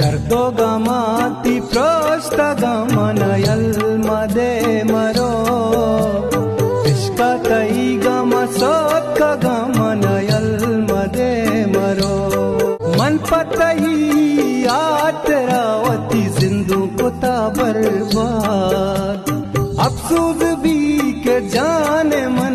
दो गमाती प्रोस्त गमनयल मदे मरो इश्क तई गम सोत का गमनयल मदे मरो मन पतही आतरावती सिंधु कुता बर्बाद अफसोस भी के जाने